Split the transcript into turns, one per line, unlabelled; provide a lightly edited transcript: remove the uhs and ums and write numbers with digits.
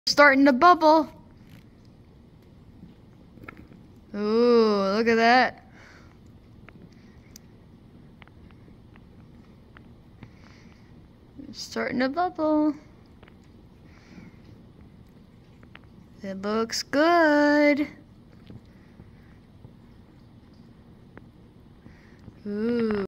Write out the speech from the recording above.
Starting to bubble. Ooh, look at that. It's starting to bubble. It looks good. Ooh.